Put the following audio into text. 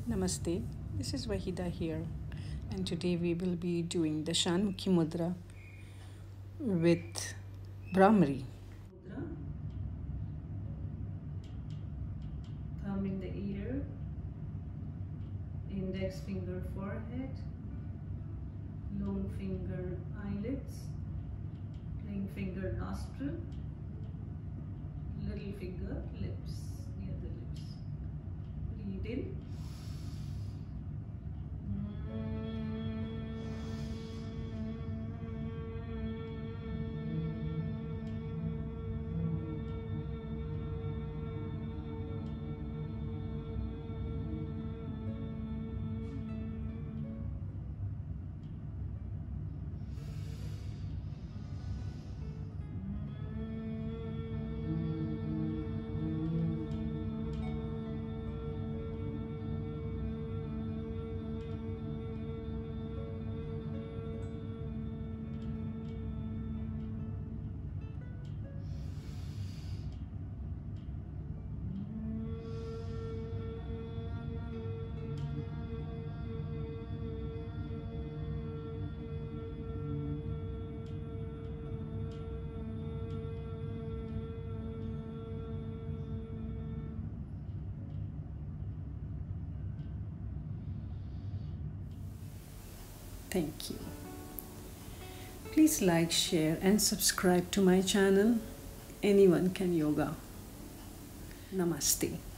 Namaste, this is Vahida here, and today we will be doing the Shanmukhi Mudra with Bhramari. Mudra. Thumb in the ear, index finger forehead, long finger eyelids, ring finger nostril, little finger lips, near the lips. Breathe in. Thank you. Please like, share, and subscribe to my channel. Anyone can yoga. Namaste.